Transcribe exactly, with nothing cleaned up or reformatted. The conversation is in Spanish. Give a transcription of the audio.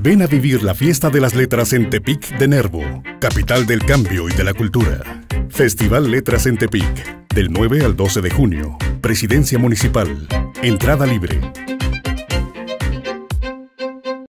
Ven a vivir la fiesta de las letras en Tepic de Nervo, capital del cambio y de la cultura. Festival Letras en Tepic, del nueve al doce de junio. Presidencia Municipal. Entrada libre.